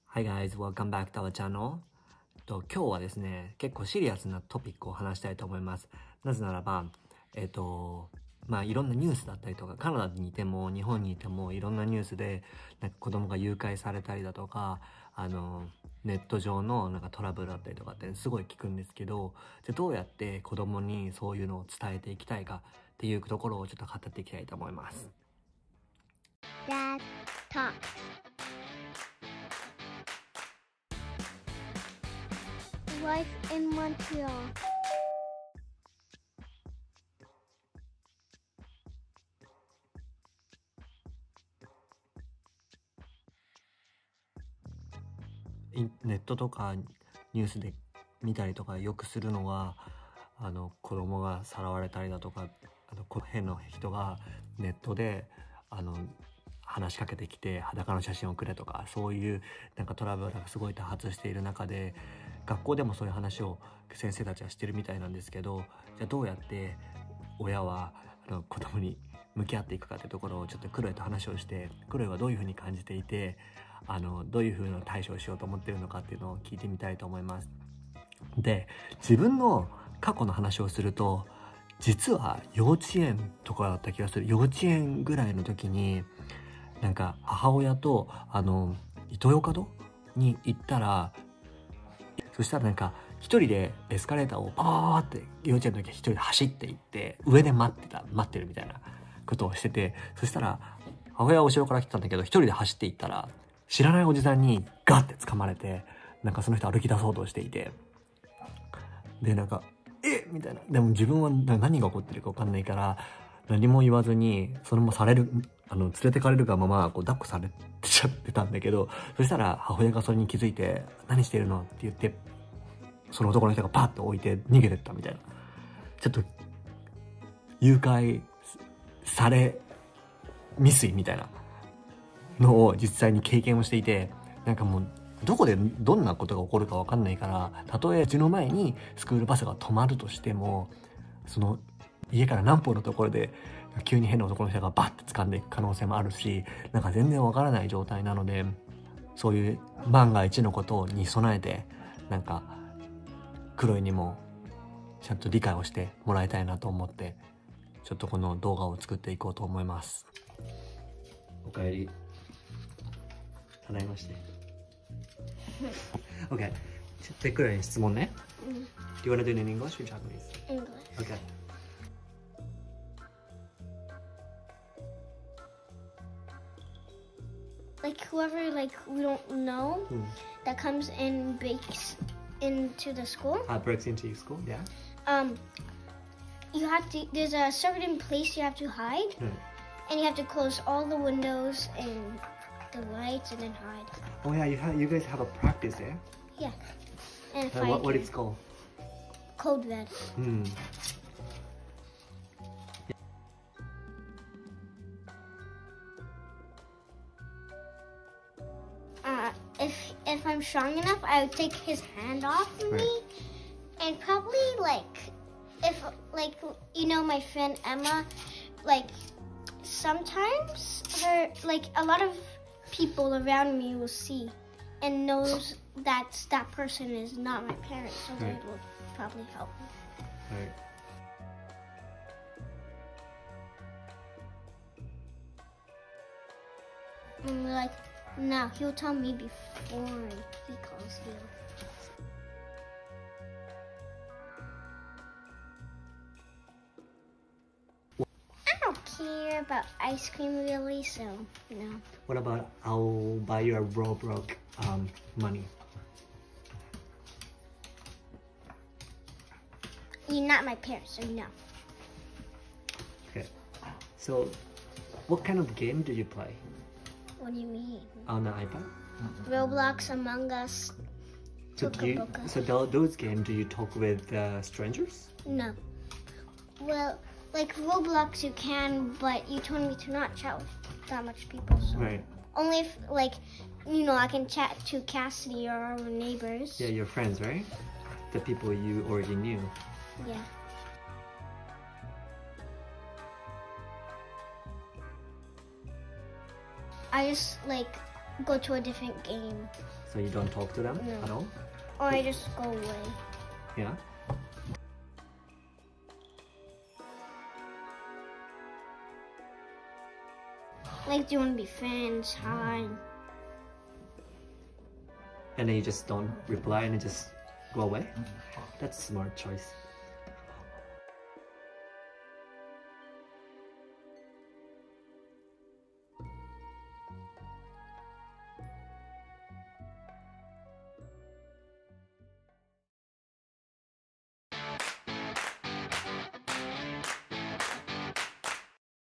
Hi guys, welcome back to our channel. 今日はですね、結構シリアスなトピックを話したいと思います。なぜならば、いろんなニュースだったりとか、カナダにいても日本にいてもいろんなニュースで、なんか子供が誘拐されたりだとか、ネット上のなんかトラブルだったりとかってすごい聞くんですけど、じゃあどうやって子供にそういうのを伝えていきたいかっていうところをちょっと語っていきたいと思います。 Dad Talk Life in Montreal ネットとかニュースで見たりとかよくするのは、子供がさらわれたりだとか、変な人がネットで話しかけてきて裸の写真をくれとか、そういうなんかトラブルがすごい多発している中で、学校でもそういう話を先生たちはしてるみたいなんですけど、じゃあどうやって親は子供に向き合っていくかってところをちょっとクロエと話をして、クロエはどういうふうに感じていて、どういうふうな対処をしようと思ってるのかっていうのを聞いてみたいと思います。で、自分の過去の話をすると、実は幼稚園とかだった気がする。幼稚園ぐらいの時になんか母親とイトーヨーカドーに行ったら、そしたらなんか一人でエスカレーターをパーって幼稚園の時は一人で走って行って上で待ってるみたいなことをしてて、そしたら母親は後ろから来てたんだけど、一人で走って行ったら知らないおじさんにガッて掴まれて、なんかその人歩き出そうとしていて、でなんかみたいな。でも自分は何が起こってるか分かんないから何も言わずに、それもされる連れてかれるがままこう抱っこされちゃってたんだけど、そしたら母親がそれに気づいて「何してるの?」って言って、その男の人がパッと置いて逃げてったみたいな。ちょっと誘拐され未遂みたいなのを実際に経験をしていて、なんかもうどこでどんなことが起こるか分かんないから、たとえうちの前にスクールバスが止まるとしても、その家から何歩のところで急に変な男の人がバッて掴んでいく可能性もあるし、なんか全然分からない状態なので、そういう万が一のことに備えて、なんかクロエにもちゃんと理解をしてもらいたいなと思って、ちょっとこの動画を作っていこうと思います。おかえり。ただいまして。OK。で、クロエに質問ね。Do you want to do it in English or Japanese? English Okay. Like whoever like we don't know that comes and breaks into the school, Breaks into your school, yeah. You have to, there's a certain place you have to hide, and you have to close all the windows and the lights and then hide. Oh yeah, you guys have a practice there. Yeah. And find What it's called? Code Red. If I'm strong enough, I would take his hand off of me, and probably like, if like my friend Emma, like sometimes her like a lot of people around me will see and knows that that person is not my parents, so they will probably help me. Right. And we're like, no, he'll tell me before he calls you. I don't care about ice cream really, so no. What about I'll buy you a Roblox money? You're not my parents, so no. Okay. So, what kind of game do you play? What do you mean? On the iPad? Roblox, Among Us, So, those games, do you talk with strangers? No. Well, like Roblox you can, but you told me to not chat with that much people, so. Right. Only if, like, I can chat to Cassidy or our neighbors. Yeah, your friends, right? The people you already knew. Yeah. I just, like, go to a different game. So you don't talk to them No. at all? Or I just go away. Yeah. Like, do you want to be friends? Hi. And then you just don't reply and you just go away? That's a smart choice.